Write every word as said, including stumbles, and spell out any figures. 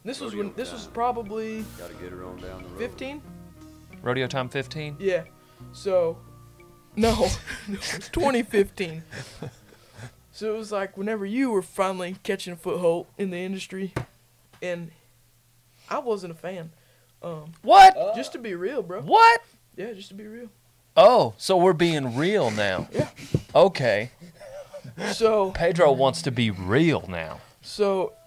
This was Rodeo when this time. was probably Gotta get her on down the road. fifteen. Rodeo Time fifteen? Yeah. So, no, twenty fifteen. So it was like whenever you were finally catching a foothold in the industry, and I wasn't a fan. Um, What? just to be real, bro. What? Yeah, just to be real. Oh, so we're being real now. Yeah. Okay. So Pedro wants to be real now. So